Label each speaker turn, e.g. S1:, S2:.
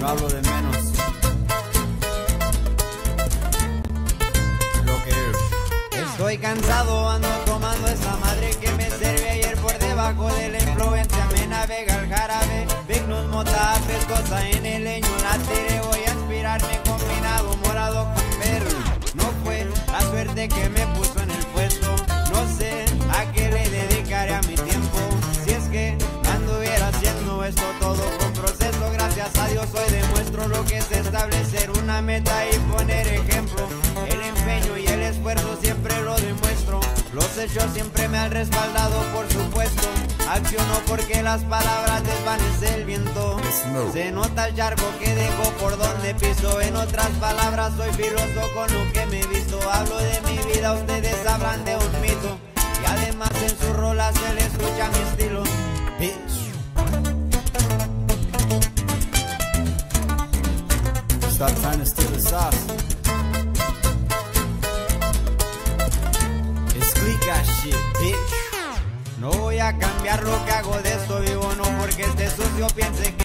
S1: Yo hablo de menos lo que es.
S2: Estoy cansado, ando tomando esa madre que me serví ayer. Por debajo de la influencia me navega el jarabe. Vignus mota pescosa en el leño la tiré. Voy a aspirarme combinado morado con verde. No fue la suerte que me puso en el puesto. No sé a qué le dedicaré a mi tiempo. Si es que anduviera haciendo esto todo con proceso. Gracias a Dios hoy demuestro lo que es establecer una meta y poner ejemplo. El empeño y el esfuerzo siempre lo demuestro. Los hechos siempre me han respaldado, por supuesto. Acciono porque las palabras desvanece el viento. Se nota el charco que dejo por donde piso. En otras palabras soy filoso con lo que me he visto. Hablo de mi vida, ustedes hablan de un mito. Y además en su rola se le escucha mi estilo.
S1: Stop trying to steal the sauce. Explica shit, bitch.
S2: No voy a cambiar lo que hago, de esto vivo. No porque este sucio piense que